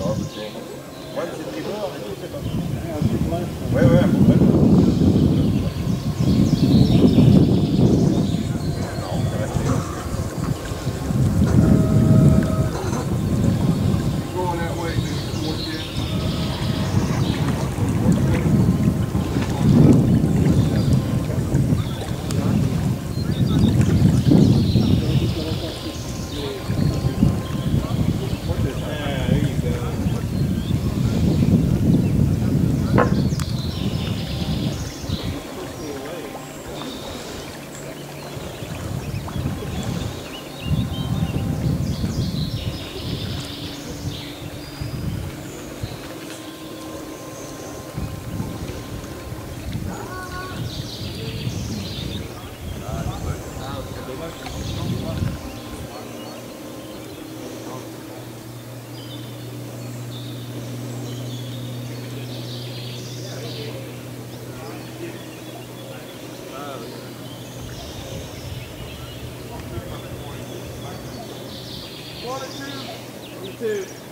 overtaking. Ouais, mais c'est tribord et tout, c'est pas mal. Ouais, ouais, complètement. Non, c'est resté. Going that way, dude. Towards the end. One or two.